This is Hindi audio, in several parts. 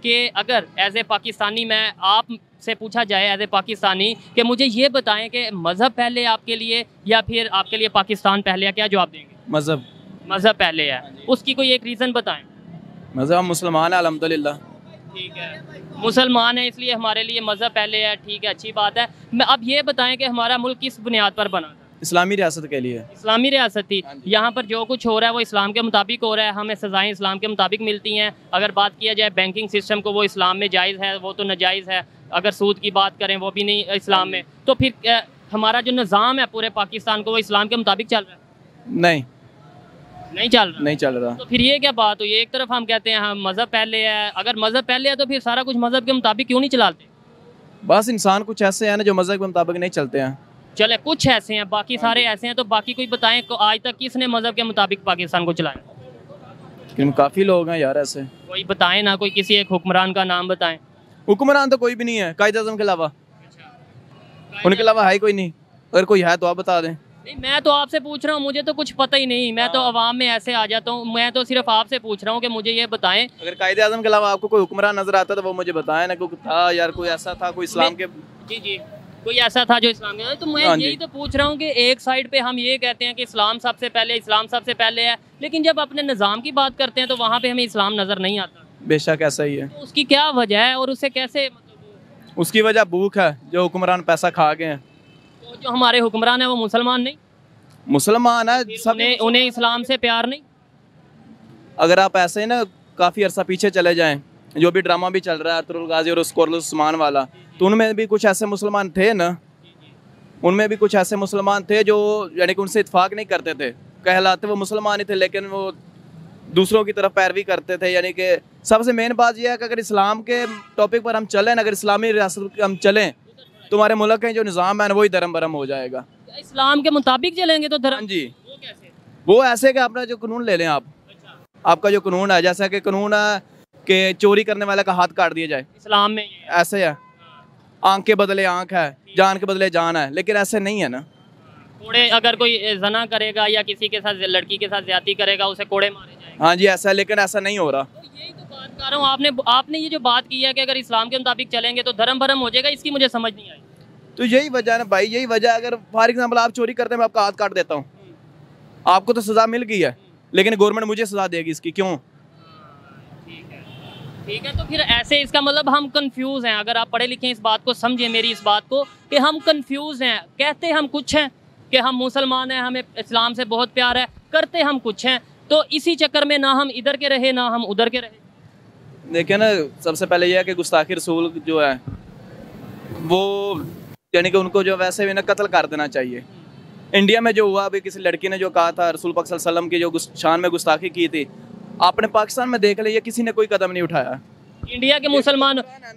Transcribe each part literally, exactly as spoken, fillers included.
कि अगर एज ए पाकिस्तानी मैं आप से पूछा जाए एज ए पाकिस्तानी कि मुझे ये बताएं कि मज़हब पहले आपके लिए या फिर आपके लिए पाकिस्तान पहले है, क्या जवाब देंगे? मज़हब। मज़हब पहले है, उसकी कोई एक रीज़न बताएं। मज़हब मुसलमान है अल्हम्दुलिल्लाह। ठीक है, मुसलमान है इसलिए हमारे लिए मज़हब पहले है, ठीक है, अच्छी बात है। मैं अब ये बताएं कि हमारा मुल्क किस बुनियाद पर बना था? इस्लामी रियासत के लिए। इस्लामी रियासत थी। यहाँ पर जो कुछ हो रहा है वो इस्लाम के मुताबिक हो रहा है, हमें सज़ाएं इस्लाम के मुताबिक मिलती हैं। अगर बात किया जाए बैंकिंग सिस्टम को, वो इस्लाम में जायज़ है, वो तो नाजायज़ है। अगर सूद की बात करें वो भी नहीं इस्लाम में, तो फिर आ, हमारा जो निज़ाम है पूरे पाकिस्तान को, वो इस्लाम के मुताबिक चल रहा है? नहीं नहीं चल रहा नहीं चल रहा। तो फिर ये क्या बात हुई? एक तरफ हम कहते हैं हम मज़हब पहले है, अगर मज़हब पहले है तो फिर सारा कुछ मज़हब के मुताबिक क्यों नहीं चलाते? बस इंसान कुछ ऐसे हैं ना जो मज़हब के मुताबिक नहीं चलते हैं। चले कुछ ऐसे हैं, बाकी सारे ऐसे हैं, तो बाकी कोई बताएं को आज तक किसने मज़हब के मुताबिक पाकिस्तान को चलाया? काफ़ी लोग हैं यार ऐसे। कोई बताएं ना, कोई किसी एक हुक्मरान का नाम बताएं। हुक्मरान तो कोई भी नहीं है कायद आज़म के अलावा, उनके अलावा है कोई नहीं। अगर कोई है तो आप बता दें। नहीं, मैं तो आपसे पूछ रहा हूँ, मुझे तो कुछ पता ही नहीं, मैं तो अवाम में ऐसे आ जाता हूँ। मैं तो सिर्फ आपसे पूछ रहा हूँ कि मुझे ये बताएं। अगर कायद आज़म के अलावा आपको कोई हुक्मरान नजर आता तो वो मुझे बताएं ना, कोई था यार, कोई ऐसा था, कोई इस्लाम के। जी जी, कोई ऐसा था जो इस्लाम के, तो मैं यही तो पूछ रहा हूँ कि एक साइड पे हम ये कहते हैं कि इस्लाम सबसे पहले, इस्लाम सबसे पहले है, लेकिन जब अपने निज़ाम की बात करते हैं तो वहाँ पे हमें इस्लाम नज़र नहीं आता। बेशक ऐसा ही है। तो उसकी क्या वजह है और उससे कैसे मतलब? उसकी वजह भूख है, जो हुक्मरान पैसा खा गए हैं। तो जो हमारे हुक्मरान है वो मुसलमान नहीं? मुसलमान है सब, उन्हें उन्हें इस्लाम से प्यार नहीं? अगर आप ऐसे ना काफ़ी अरसा पीछे चले जाएं, जो भी ड्रामा भी चल रहा है अरतुगरुल गाजी और स्कोरल उस्मान वाला, तो उनमें भी कुछ ऐसे मुसलमान थे ना, उनमें भी कुछ ऐसे मुसलमान थे जो यानी कि उनसे इत्फाक नहीं करते थे, कहलाते वो मुसलमान ही थे लेकिन वो दूसरों की तरफ पैरवी करते थे। यानी कि सबसे मेन बात यह है कि अगर इस्लाम के टॉपिक पर हम चलें, अगर इस्लामी रियासत हम चलें, तो हमारे मुल्क का जो निज़ाम है ना वही धर्म भरम हो जाएगा। इस्लाम के मुताबिक चलेंगे तो धर्म? जी, वो कैसे? वो ऐसे कि अपना जो कानून ले लें आप। अच्छा। आपका जो कानून है, जैसा कि कानून है कि चोरी करने वाले का हाथ काट दिया जाए, इस्लाम में ऐसे है। आंख के बदले आंख है, जान के बदले जान है, लेकिन ऐसे नहीं है ना। कोड़े, अगर कोई जना करेगा या किसी के साथ, लड़की के साथ ज्यादती करेगा, उसे कोड़े मारे जाएंगे। हाँ जी ऐसा है, लेकिन ऐसा नहीं हो रहा। तो यही तो बात कर रहा हूँ। आपने आपने ये जो बात की है कि अगर इस्लाम के मुताबिक चलेंगे तो धर्म भरम हो जाएगा, इसकी मुझे समझ नहीं आई। तो यही वजह है ना भाई, यही वजह। अगर फॉर एग्जाम्पल आप चोरी करते हैं, मैं आपका हाथ काट देता हूँ, आपको तो सजा मिल गई है, लेकिन गवर्नमेंट मुझे सजा देगी इसकी, क्यों? ठीक है, तो फिर ऐसे इसका मतलब हम कंफ्यूज हैं। अगर आप पढ़े लिखे इस बात को समझें, मेरी इस बात को, कि हम कंफ्यूज हैं। कहते हम कुछ हैं कि हम मुसलमान हैं, हमें इस्लाम से बहुत प्यार है, करते हम कुछ हैं। तो इसी चक्कर में ना हम इधर के रहे ना हम उधर के रहे। देखिए ना, सबसे पहले यह है कि गुस्ताखी रसूल जो है वो यानी कि उनको जो वैसे भी ना कत्ल कर देना चाहिए। इंडिया में जो हुआ, अभी किसी लड़की ने जो कहा था रसूल पाक सल्लल्लाहु अलैहि वसल्लम की जो शान में गुस्ताखी की थी, आपने पाकिस्तान में देख लिया, किसी ने कोई कदम नहीं उठाया। इंडिया के मुसलमान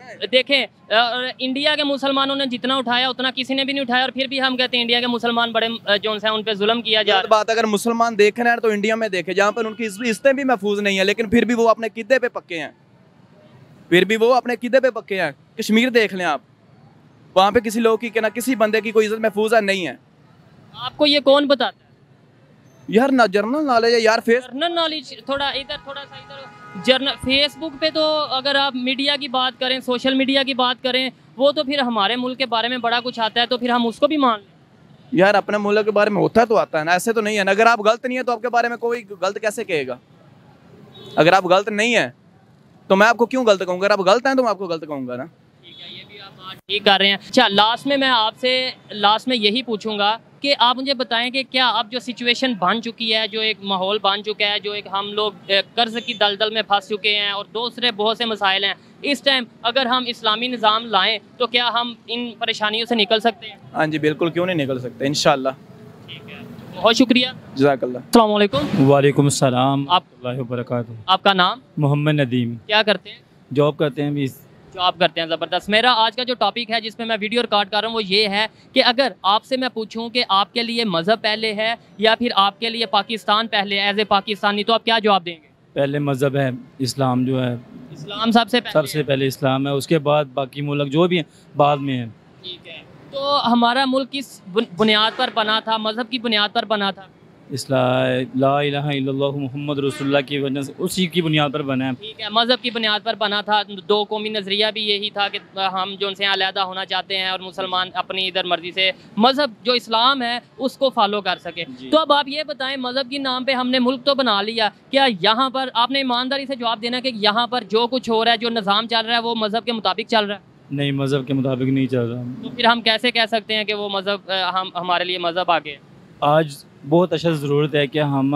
देखें, इंडिया के मुसलमानों ने जितना उठाया उतना किसी ने भी नहीं उठाया, और फिर भी हम कहते हैं इंडिया के मुसलमान बड़े जो हैं उन पे जुल्म किया जा रहा है। बात अगर मुसलमान देख रहे हैं तो इंडिया में देखे, जहाँ पर उनकी इज्जतें भी महफूज नहीं है, लेकिन फिर भी वो अपने किदे पे पक्के हैं, फिर भी वो अपने किदे पे पक्के हैं। कश्मीर देख लें आप, वहाँ पे किसी लोग की ना किसी बंदे की कोई इज्जत महफूज है नहीं है। आपको ये कौन बताता है यार? ना जर्नल नॉलेज है यार, फेस जर्नल नॉलेज थोड़ा इधर थोड़ा सा इधर। जर्नल फेसबुक पे तो अगर आप मीडिया की बात करें, सोशल मीडिया की बात करें, वो तो फिर हमारे मुल्क के बारे में बड़ा कुछ आता है, तो फिर हम उसको भी मान लें। यार अपने मुल्क के बारे में होता तो आता है ना, ऐसे तो नहीं है ना। अगर आप गलत नहीं है तो आपके बारे में कोई गलत कैसे कहेगा? अगर आप गलत नहीं है तो मैं आपको क्यों गलत कहूँगा? अगर आप गलत हैं तो मैं आपको गलत कहूँगा ना। ठीक है, ये भी आप बात ठीक कर रहे हैं। अच्छा, लास्ट में मैं आपसे लास्ट में यही पूछूंगा कि आप मुझे बताएं कि क्या अब जो सिचुएशन बन चुकी है, जो एक माहौल बन चुका है, जो एक हम लोग कर्ज की दलदल में फंस चुके हैं और दूसरे बहुत से मसाइल हैं, इस टाइम अगर हम इस्लामी निज़ाम लाएं तो क्या हम इन परेशानियों से निकल सकते हैं? हाँ जी बिल्कुल, क्यों नहीं निकल सकते, इंशाल्लाह। ठीक है, बहुत शुक्रिया, जज़ाकल्लाह। अस्सलाम वालेकुम। वालेकुम सलाम आप बरकातहू। आपका नाम? मोहम्मद नदीम। क्या करते हैं? जॉब करते हैं भी। जॉब करते हैं, ज़बरदस्त। मेरा आज का जो टॉपिक है जिसमें मैं वीडियो रिकॉर्ड कर रहा हूँ वो ये है कि अगर आपसे मैं पूछूं कि आपके लिए मज़हब पहले है या फिर आपके लिए पाकिस्तान पहले है एज ए पाकिस्तानी, तो आप क्या जवाब देंगे? पहले मज़हब है इस्लाम, जो है इस्लाम सबसे पहले सबसे पहले इस्लाम है, उसके बाद बाकी मुल्क जो भी हैं बाद में है। ठीक है, तो हमारा मुल्क किस बुनियाद पर बना था, मज़हब की बुनियाद पर बना था? इसला ला इलाहा इल्लल्लाहु मुहम्मद रसूलुल्लाह की वजह से उसी की बुनियाद पर बना है। ठीक है, मज़हब की बुनियाद पर बना था। दो कौमी नज़रिया भी यही था कि हम जो उनसे अलहदा होना चाहते हैं और मुसलमान अपनी इधर मर्जी से मज़हब जो इस्लाम है उसको फॉलो कर सके। तो अब आप ये बताएं, मज़हब के नाम पे हमने मुल्क तो बना लिया, क्या यहाँ पर आपने ईमानदारी से जवाब देना कि यहाँ पर जो कुछ हो रहा है, जो निज़ाम चल रहा है, वो मज़हब के मुताबिक चल रहा है? नहीं, मज़हब के मुताबिक नहीं चल रहा। तो फिर हम कैसे कह सकते हैं कि वो मज़हब हम हमारे लिए मज़हब आगे है? आज बहुत अशद ज़रूरत है कि हम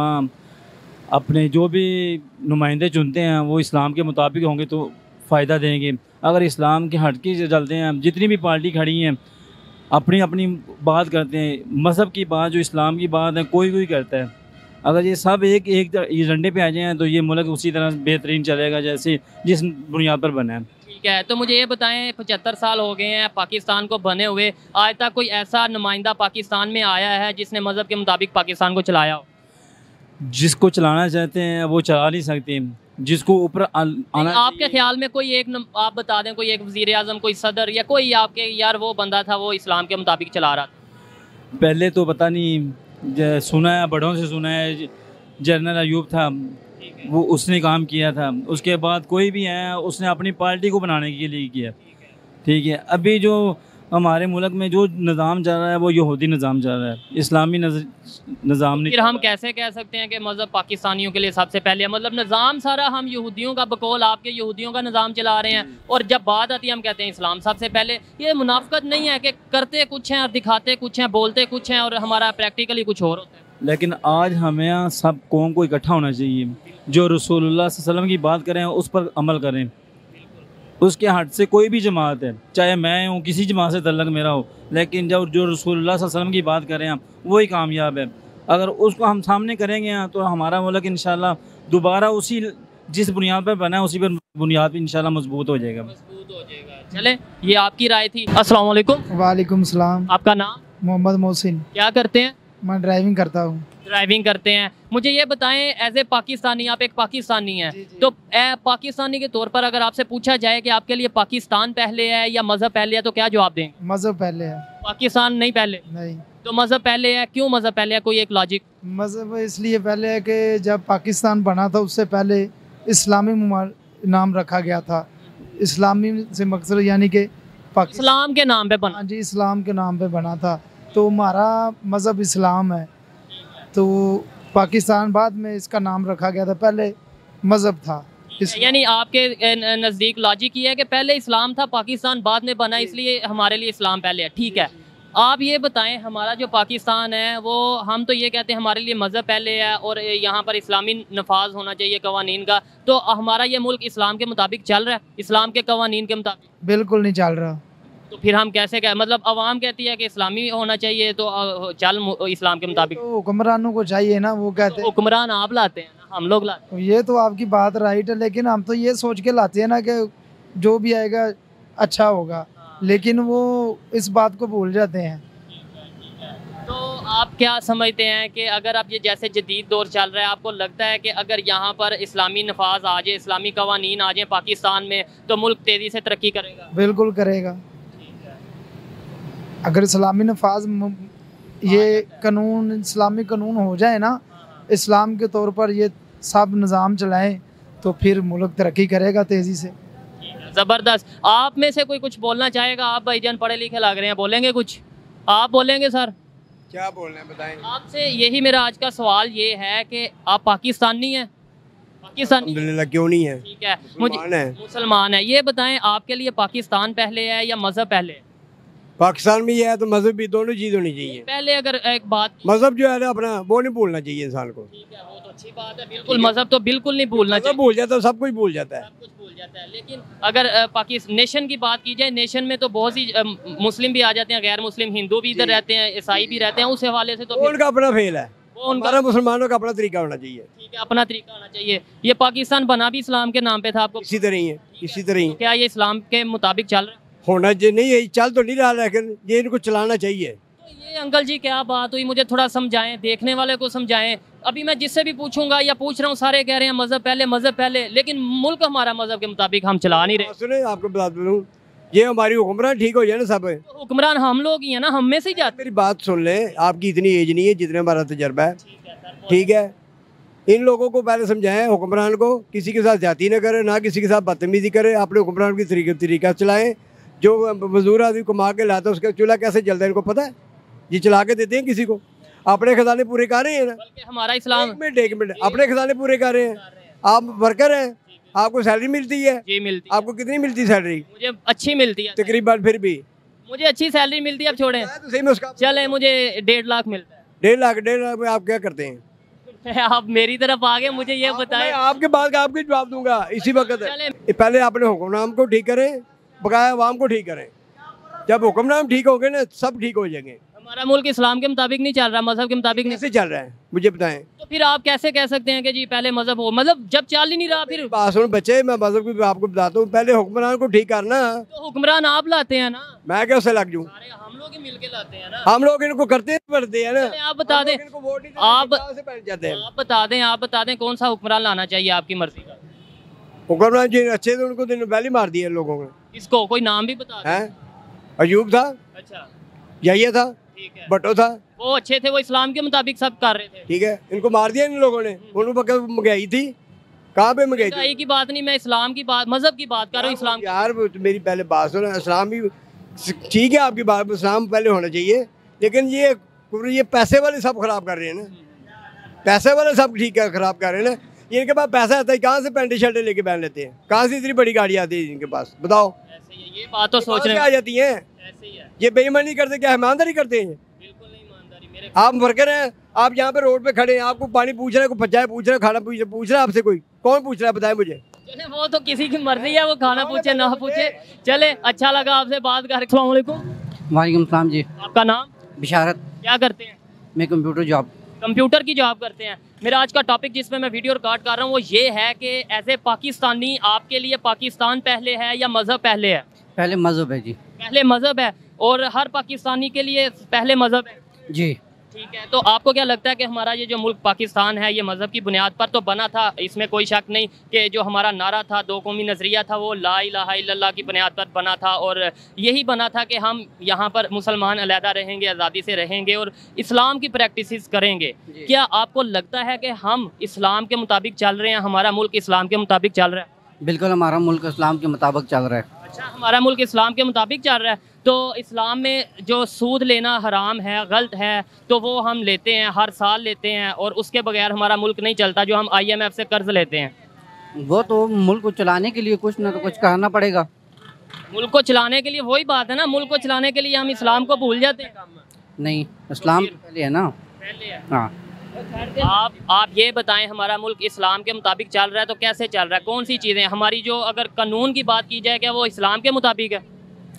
अपने जो भी नुमाइंदे चुनते हैं वो इस्लाम के मुताबिक होंगे तो फ़ायदा देंगे। अगर इस्लाम के हटके से चलते हैं, जितनी भी पार्टी खड़ी हैं अपनी अपनी बात करते हैं, मज़हब की बात जो इस्लाम की बात है कोई कोई करता है। अगर ये सब एक एक ये डंडे पे आ जाएँ तो ये मुल्क उसी तरह बेहतरीन चलेगा जैसे जिस बुनियाद पर बना है। ठीक है, तो मुझे ये बताएं, पचहत्तर साल हो गए हैं पाकिस्तान को बने हुए, आज तक कोई ऐसा नुमाइंदा पाकिस्तान में आया है जिसने मज़हब के मुताबिक पाकिस्तान को चलाया हो? जिसको चलाना चाहते हैं वो चला नहीं सकते, जिसको ऊपर आना। आपके ख्याल में कोई एक नम, आप बता दें, कोई एक वज़ीर आज़म, कोई सदर या कोई आपके यार वो बंदा था वो इस्लाम के मुताबिक चला रहा था? पहले तो पता नहीं, सुना है, बड़ों से सुना है, जनरल अयूब था वो उसने काम किया था। उसके बाद कोई भी है उसने अपनी पार्टी को बनाने के लिए किया। ठीक है, अभी जो हमारे मुल्क में जो निज़ाम चल रहा है वो यहूदी निज़ाम चल रहा है, इस्लामी निज़ाम नहीं। फिर हम कैसे कह सकते हैं कि मज़हब पाकिस्तानियों के लिए सबसे पहले, मतलब निज़ाम सारा हम यहूदियों का बकौल आपके यहूदियों का निज़ाम चला रहे हैं और जब बात आती है हम कहते हैं इस्लाम सबसे पहले। ये मुनाफिकत नहीं है कि करते कुछ हैं और दिखाते कुछ हैं, बोलते कुछ हैं और हमारा प्रैक्टिकली कुछ और होता है? लेकिन आज हमें सब कौम को इकट्ठा होना चाहिए, जो रसूलुल्लाह सल्लल्लाहु अलैहि वसल्लम की बात करें उस पर अमल करें। उसके हट से कोई भी जमात है, चाहे मैं हूँ, किसी जमात से तल्लक मेरा हो, लेकिन जब जो रसूलुल्लाह सल्लल्लाहु अलैहि वसल्लम की बात करें हम वही कामयाब है। अगर उसको हम सामने करेंगे तो हमारा मुल्क इंशाल्लाह दोबारा उसी जिस बुनियाद पर बना है उसी पर बुनियाद पर इंशाल्लाह मजबूत हो जाएगा। मजबूत हो जाएगा। चले, ये आपकी राय थी। अस्सलाम वालेकुम। वालेकुम सलाम। आपका नाम? मोहम्मद मोहसिन। क्या करते हैं? मैं ड्राइविंग करता हूँ। ड्राइविंग करते हैं। मुझे ये बताएं, एज ए पाकिस्तानी, आप एक पाकिस्तानी हैं, तो ए, पाकिस्तानी के तौर पर अगर आपसे पूछा जाए कि आपके लिए पाकिस्तान पहले है या मज़हब पहले है तो क्या जवाब देंगे? मज़हब पहले है। पाकिस्तान नहीं पहले? नहीं। तो मज़हब पहले है, क्यों मज़हब पहले है? कोई एक लॉजिक? मज़हब इसलिए पहले है कि जब पाकिस्तान बना था उससे पहले इस्लामी नाम रखा गया था। इस्लामी से मकसद यानी कि इस्लाम के नाम पे बना। जी, इस्लाम के नाम पे बना था, तो हमारा मज़हब इस्लाम है, तो पाकिस्तान बाद में इसका नाम रखा गया था, पहले मज़हब था। यानी आपके नज़दीक लॉजिक ये है कि पहले इस्लाम था, पाकिस्तान बाद में बना, इसलिए हमारे लिए इस्लाम पहले है। ठीक है, आप ये बताएं, हमारा जो पाकिस्तान है वो, हम तो ये कहते हैं हमारे लिए मज़हब पहले है और यहाँ पर इस्लामी नफाज होना चाहिए कवानीन का, तो हमारा ये मुल्क इस्लाम के मुताबिक चल रहा है, इस्लाम के कवानीन के मुताबिक? बिल्कुल नहीं चल रहा। तो फिर हम कैसे कहें, मतलब अवाम कहती है कि इस्लामी होना चाहिए तो चल इस्लाम के मुताबिक। तो हुक्मरानों को चाहिए ना, वो कहते हैं। तो हुक्मरान आप लाते हैं ना, हम लोग लाते हैं। ये तो आपकी बात राइट है, लेकिन हम तो ये सोच के लाते हैं ना कि जो भी आएगा अच्छा होगा, लेकिन वो इस बात को भूल जाते हैं। तो आप क्या समझते हैं कि अगर आप ये जैसे जदीद दौर चल रहा है, आपको लगता है कि अगर यहाँ पर इस्लामी नफाज आ जाए, इस्लामी कवानीन आ जाए पाकिस्तान में, तो मुल्क तेज़ी से तरक्की करेगा? बिल्कुल करेगा। अगर इस्लामी नफाज ये कानून, इस्लामी कानून हो जाए ना, इस्लाम के तौर पर ये सब निज़ाम चलाएं, तो फिर मुल्क तरक्की करेगा तेज़ी से। ज़बरदस्त। आप में से कोई कुछ बोलना चाहेगा? आप भाईजान पढ़े लिखे लग रहे हैं, बोलेंगे कुछ? आप बोलेंगे सर? क्या बोलना है बताएं। आपसे यही मेरा आज का सवाल ये है कि आप पाकिस्तानी हैं? पाकिस्तान क्यों नहीं है? ठीक है, मुझे मुसलमान है। ये बताएं, आपके लिए पाकिस्तान पहले है या मज़हब पहले है? पाकिस्तान में ये है तो मज़हब भी, दोनों चीज़ होनी चाहिए। पहले अगर एक बात, मज़हब जो है ना अपना, वो नहीं भूलना चाहिए इंसान को। ठीक है, वो तो अच्छी बात है, बिल्कुल मज़हब तो बिल्कुल नहीं भूलना चाहिए। भूल जाता है, सब कुछ भूल जाता है, सब कुछ भूल जाता है। लेकिन अगर पाकिस्तान नेशन की बात की जाए, नेशन में तो बहुत सी मुस्लिम भी आ जाते हैं, गैर मुस्लिम, हिंदू भी इधर रहते हैं, ईसाई भी रहते हैं, उस हवाले से तो उनका अपना फेल है, वो उनका हमारा मुसलमानों का अपना तरीका होना चाहिए। ठीक है, अपना तरीका होना चाहिए। ये पाकिस्तान बना भी इस्लाम के नाम पे था, आपको इसी तरह ही है, इसी तरह ही। क्या ये इस्लाम के मुताबिक चल रहा है? होना चाहिए, नहीं है, चल तो नहीं रहा, लेकिन ये इनको चलाना चाहिए। तो ये अंकल जी क्या बात हुई, मुझे थोड़ा समझाएं, देखने वाले को समझाएं। अभी मैं जिससे भी पूछूंगा या पूछ रहा हूँ, सारे कह रहे हैं मज़हब पहले, मज़हब पहले, लेकिन मुल्क हमारा मज़हब के मुताबिक हम चला नहीं रहे। सुने, आपको बता दूँ, ये हमारी हुक्मरान ठीक हो जाए ना सब, तो हुक्मरान हम लोग ही है ना, हम में से ही जाते। मेरी बात सुन ले, आपकी इतनी एज नहीं है जितने हमारा तजर्बा है, ठीक है, इन लोगों को पहले समझाएं, हुक्मरान को किसी के साथ ज्यादती न करें, ना किसी के साथ बदतमीजी करें, अपने हुक्मरान की तरीके तरीका चलाएं। जो मजदूर आदमी कमा के लाता है उसका चूल्हा कैसे जलता है इनको पता है, ये चला के देते हैं किसी को। अपने खजाने पूरे कर रहे हैं ना, बल्कि हमारा इस्लाम। एक मिनट एक मिनट अपने खजाने पूरे कर रहे हैं। आप वर्कर हैं, आपको सैलरी मिलती है, जी मिलती आपको कितनी मिलती है सैलरी? मुझे अच्छी मिलती है तकरीबन, फिर भी मुझे अच्छी सैलरी मिलती है। अब छोड़ें, तो सही में उसका चले मुझे डेढ़ लाख मिलता है। डेढ़ लाख डेढ़ लाख में आप क्या करते हैं? आप मेरी तरफ आ गए, मुझे ये मैं बताएं। आपके बात का आपके जवाब दूंगा इसी वक्त। चले। पहले अपने हुक्मरान को ठीक करें, बकाया अवाम को ठीक करें। जब हुक्मरान ठीक हो गए ना, सब ठीक हो जाएंगे। हमारा मुल्क इस्लाम के मुताबिक नहीं चल रहा, मजहब के मुताबिक नहीं। कैसे चल रहा है मुझे बताएं। तो फिर आप कैसे कह सकते हैं कि जी पहले मजहब हो, मतलब जब चल ही नहीं रहा फिर। बात सुन बच्चे, मैं मजहब की आपको बताता हूँ, पहले हुक्मरान को ठीक करना। तो हुक्मरान आप लाते हैं ना, मैं क्या उससे लग जाऊँ? सारे हम लोग ही मिलके लाते हैं ना। हम लोग इनको करते हैं पड़ते हैं ना। चले, आप बता दें, इनको वोट नहीं देते, आप कहाँ से बैठ जाते हैं? आप बता दें आप बता दें कौन सा हुक्मरान लाना चाहिए आपकी मर्जी का। हुक्मरान जी अच्छे थे, उनको दिन पहले मार दिए लोगों ने। इसको कोई नाम भी बता दें। हैं? अयूब था, अच्छा यही था, ठीक है, भट्टो था, वो अच्छे थे, वो इस्लाम के मुताबिक सब कर रहे थे। ठीक है। इनको मार दिया इन लोगों ने। उनको महंगाई थी, कहाँ पे महंगाई थी? महंगाई की बात नहीं, मैं इस्लाम की बात, मजहब की बात कर रहा हूँ। इस्लाम यार वो तो मेरी पहले बात सुनो, इस्लाम भी ठीक है आपकी बात, इस्लाम पहले होना चाहिए, लेकिन ये ये पैसे वाले सब खराब कर रहे हैं ना। पैसे वाले सब ठीक है खराब कर रहे हैं ना। ये इनके पास पैसा आता है, कहाँ से पैंट शर्टें लेके पहन लेते हैं? कहाँ से इतनी बड़ी गाड़ी आती है इनके पास? बताओ। ऐसे ही है, ये बात तो सोच कहाँ रहे से हैं। आ जाती हैं? ऐसे ही है, ये बेईमानी करते क्या ईमानदारी करते हैं? बिल्कुल नहीं ईमानदारी। मेरे आप वर्कर हैं, आप यहाँ पे रोड पे खड़े हैं, आपको पानी पूछ रहे हैं, कोई पचाए पूछ रहे हैं, खाना पूछ पूछ रहा है आपसे, कोई कौन पूछ रहा है बताए मुझे? चले, वो तो किसी की मर्जी है, वो खाना पूछे ना पूछे। चले, अच्छा लगा आपसे बात कर। अस्सलाम वालेकुम। वालेकुम सलाम जी। आपका नाम? बिशारत। क्या करते हैं? मैं कंप्यूटर जॉब। कंप्यूटर की जॉब करते हैं। मेरा आज का टॉपिक जिसमें मैं वीडियो रिकॉर्ड कर रहा हूँ वो ये है कि एज ए पाकिस्तानी आपके लिए पाकिस्तान पहले है या मज़हब पहले है? पहले मज़हब है जी। पहले मज़हब है, और हर पाकिस्तानी के लिए पहले मज़हब है। जी ठीक है, तो आपको क्या लगता है कि हमारा ये जो मुल्क पाकिस्तान है ये मज़हब की बुनियाद पर तो बना था? इसमें कोई शक नहीं कि जो हमारा नारा था, दो कौमी नज़रिया था, वो ला इलाहा इल्लल्लाह की बुनियाद पर बना था, और यही बना था कि हम यहाँ पर मुसलमान अलहदा रहेंगे, आज़ादी से रहेंगे और इस्लाम की प्रैक्टिसेस करेंगे। क्या आपको लगता है कि हम इस्लाम के मुताबिक चल रहे हैं, हमारा मुल्क इस्लाम के मुताबिक चल रहा है? बिल्कुल, हमारा मुल्क इस्लाम के मुताबिक चल रहा है। अच्छा, हमारा मुल्क इस्लाम के मुताबिक चल रहा है। तो इस्लाम में जो सूद लेना हराम है, गलत है, तो वो हम लेते हैं, हर साल लेते हैं, और उसके बगैर हमारा मुल्क नहीं चलता। जो हम आई एम एफ से कर्ज लेते हैं, वो तो मुल्क को चलाने के लिए कुछ ना तो कुछ करना पड़ेगा। मुल्क को चलाने के लिए, वही बात है ना, मुल्क को चलाने के लिए हम इस्लाम को भूल जाते हैं। नहीं, इस्लाम तो पहले है ना। पहले है। हाँ, आप आप ये बताएं, हमारा मुल्क इस्लाम के मुताबिक चल रहा है तो कैसे चल रहा है? कौन सी चीज़ें हमारी, जो अगर कानून की बात की जाए, क्या वो इस्लाम के मुताबिक है?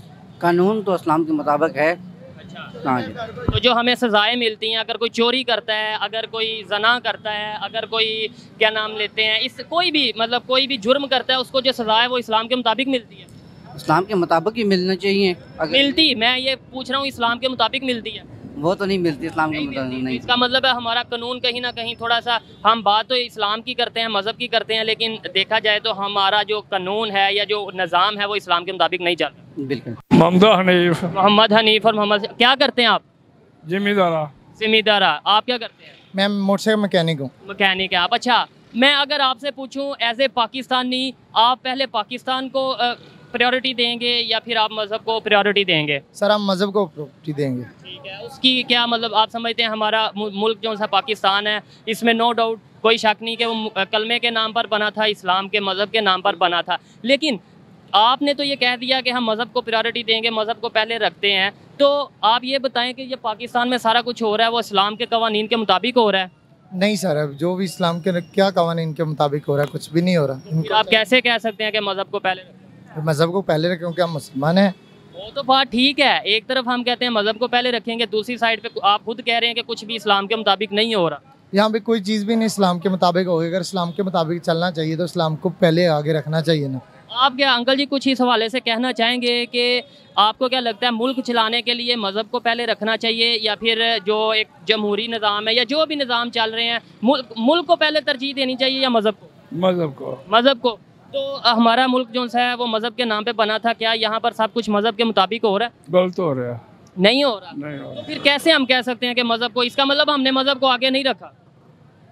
कानून तो इस्लाम के मुताबिक है। अच्छा, हाँ जी। तो जो हमें सजाएं मिलती हैं, अगर कोई चोरी करता है, अगर कोई जना करता है, अगर कोई क्या नाम लेते हैं, इस कोई भी मतलब कोई भी जुर्म करता है, उसको जो सजा है वो इस्लाम के मुताबिक मिलती है? इस्लाम के मुताबिक ही मिलना चाहिए। अगर मिलती, मैं ये पूछ रहा हूँ, इस्लाम के मुताबिक मिलती है? वो तो नहीं मिलती इस्लाम के नहीं मुताबिक। मिलती। तो नहीं, इसका मतलब है हमारा कानून कहीं ना कहीं थोड़ा सा, हम बात तो इस्लाम की करते हैं, मज़हब की करते हैं, लेकिन देखा जाए तो हमारा जो कानून है या जो निज़ाम है वो इस्लाम के मुताबिक नहीं चलता। बिल्कुल। मोहम्मद हनीफ, मोहम्मद हनीफ और मोहम्मद, क्या करते हैं आप? जिम्मेदारा। जिम्मेदारा। आप क्या करते हैं? मैं मोटरसाइकिल मैकेनिक हूँ। मैकेनिक है आप। अच्छा, मैं अगर आपसे पूछूं एज ए पाकिस्तानी, आप पहले पाकिस्तान को प्रायोरिटी देंगे या फिर आप मज़हब को प्रायोरिटी देंगे? सर हम मज़हब को प्रायोरिटी देंगे। ठीक है, उसकी क्या मतलब आप समझते हैं हमारा मु- मुल्क जो सा पाकिस्तान है, इसमें नो डाउट कोई शक नहीं कि वो कलमे के नाम पर बना था, इस्लाम के मज़हब के नाम पर बना था, लेकिन आपने तो ये कह दिया कि हम मज़हब को प्रायोरिटी देंगे, मज़हब को पहले रखते हैं। तो आप ये बताएं कि ये पाकिस्तान में सारा कुछ हो रहा है वो इस्लाम के कवानीन के मुताबिक हो रहा है? नहीं सर, अब जो भी इस्लाम के क्या कवानीन के मुताबिक हो रहा है, कुछ भी नहीं हो रहा। फिर आप कैसे कह सकते हैं कि मज़हब को पहले रखें? मज़हब को पहले रखें क्योंकि हम मुसलमान हैं। वो तो बात ठीक है, एक तरफ हम कहते हैं मज़हब को पहले रखेंगे, दूसरी साइड पे आप खुद कह रहे हैं कि कुछ भी इस्लाम के मुताबिक नहीं हो रहा। यहाँ पे कोई चीज़ भी नहीं इस्लाम के मुताबिक होगी। अगर इस्लाम के मुताबिक चलना चाहिए तो इस्लाम को पहले आगे रखना चाहिए ना। आप क्या अंकल जी कुछ इस हवाले से कहना चाहेंगे कि आपको क्या लगता है मुल्क चलाने के लिए मज़हब को पहले रखना चाहिए या फिर जो एक जमहूरी निज़ाम है या जो भी निज़ाम चल रहे हैं, मुल्क मुल्क को पहले तरजीह देनी चाहिए या मज़हब को? मजहब को। मज़हब को। तो हमारा मुल्क जो है वो मज़हब के नाम पे बना था, क्या यहाँ पर सब कुछ मज़हब के मुताबिक हो रहा है? गलत हो रहा है। नहीं हो रहा। नहीं हो तो रहा। फिर कैसे हम कह सकते हैं कि मज़हब को, इसका मतलब हमने मज़हब को आगे नहीं रखा?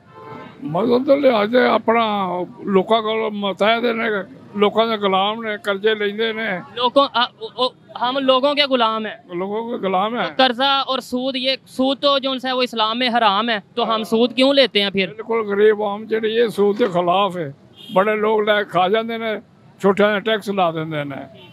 ਮਜ਼ਹਬ ਦੇ ਲਿਹਾਜ਼ ਤੇ ਆਪਣਾ ਲੋਕਾਂ ਕੋਲ ਮਤਾਇਦ ਨੇ, ਲੋਕਾਂ ਦੇ ਗੁਲਾਮ ਨੇ, ਕਰਜ਼ੇ ਲੈਂਦੇ ਨੇ, लोगों आ- ओ- ओ- हम लोगों के गुलाम हैं। ਲੋਕਾਂ ਦੇ ਗੁਲਾਮ ਹੈ। कर्जा और सूद, ये सूद तो जो है वो इस्लाम में हराम है, तो हम सूद क्यों लेते हैं फिर? ਬਿਲਕੁਲ ਗਰੀਬ ਆਮ ਜਿਹੜੀ ਇਹ ਸੂਦ ਦੇ ਖਿਲਾਫ ਹੈ। ਬੜੇ ਲੋਕ ਲੈ ਕੇ ਖਾ ਜਾਂਦੇ ਨੇ, ਛੋਟਿਆਂ ਦੇ ਟੈਕਸ ਲਾ ਦਿੰਦੇ ਨੇ।